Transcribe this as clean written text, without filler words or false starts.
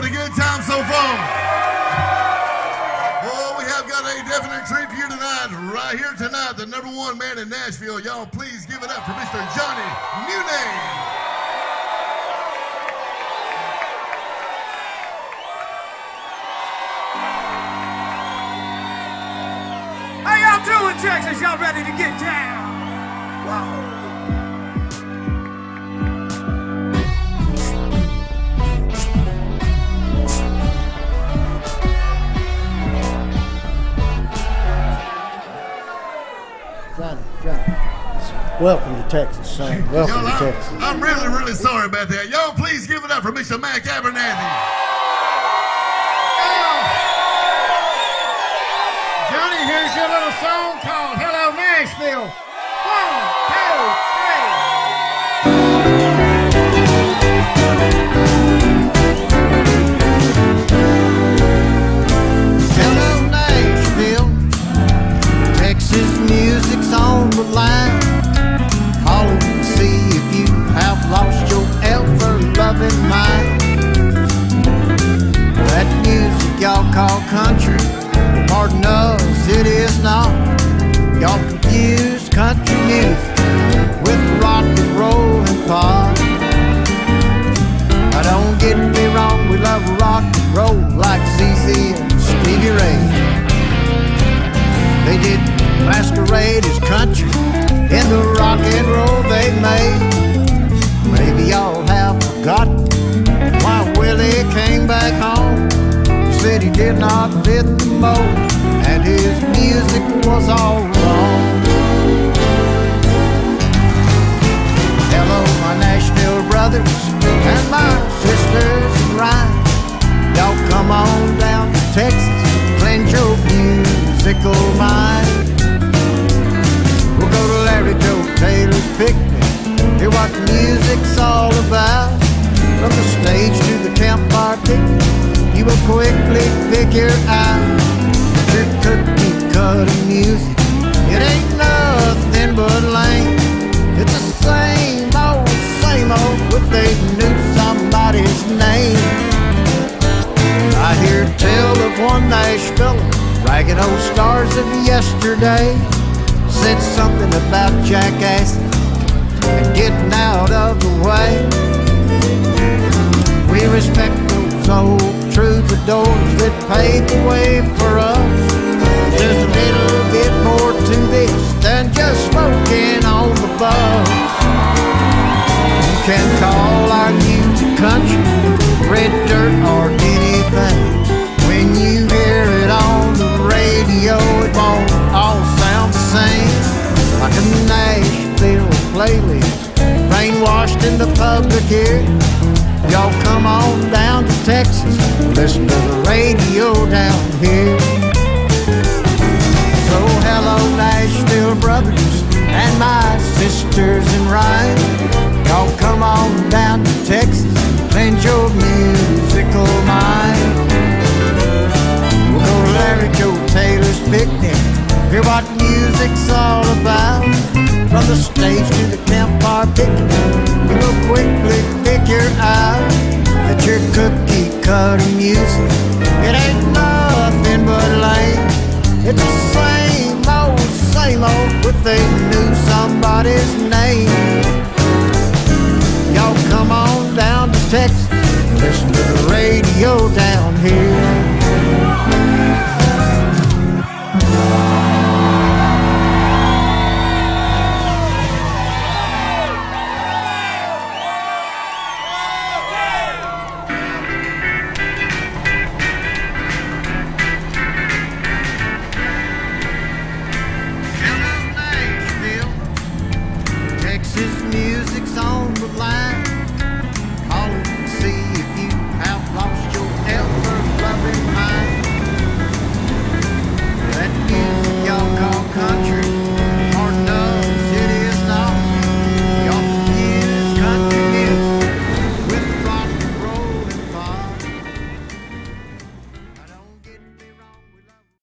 having a good time so far? Oh, we have got a definite treat for you tonight. Right here tonight, the #1 man in Nashville. Y'all please give it up for Mr. Johnny Munay. How y'all doing, Texas? Y'all ready to get down? Whoa. Johnny. Welcome to Texas, son. Welcome to Texas. I'm really, really sorry about that. Y'all please give it up for Mr. Mack Abernathy. Johnny, here's your little song called Hello Nashville. 1, 2, 3. Hello Nashville. Texas music's on the line. Calling to see if you have lost your ever-loving mind. That music y'all call country, pardon us, it is not. Y'all confuse country music with rock and roll and pop. Now don't get me wrong, we love rock and roll like ZZ and Stevie Ray. They did masquerade as country in the rock and roll they made. Maybe y'all have forgotten why Willie came back home. He said he did not fit the mold and his music was all wrong. Hello my Nashville brothers and my sisters in Raleigh. Y'all come on down to Texas, cleanse your musical mind. We'll go to Larry Joe Taylor's picnic, hear what music's all about. From the stage to the campfire picnic, you will quickly figure out your cookie cutter music. It ain't nothing but lame. It's the same old if they knew somebody's name. I hear tell of one Nashville ragging old stars of yesterday. Said something about jackasses and getting out of the way. We respect those old troubadours that paved the way for us. There's a little bit more to this than just smoking on the bus. You can call our music country, red dirt or anything. When you hear it on the radio, it won't all sound the same. Like a Nashville playlist, brainwashed in the public ear. Y'all come on down to Texas, listen to the radio down here. So hello Nashville brothers and my sisters in Raleigh. Y'all come on down to Texas, cleanse your musical mind. We'll go to Larry Joe Taylor's picnic, hear what music's all about. From the stage to the campfire picnic, you will quickly figure out that your cookie cutter music, it ain't nothing but lame. It's the same old if they knew somebody's name. Y'all come on down to Texas, listen to the radio down here. Texas music.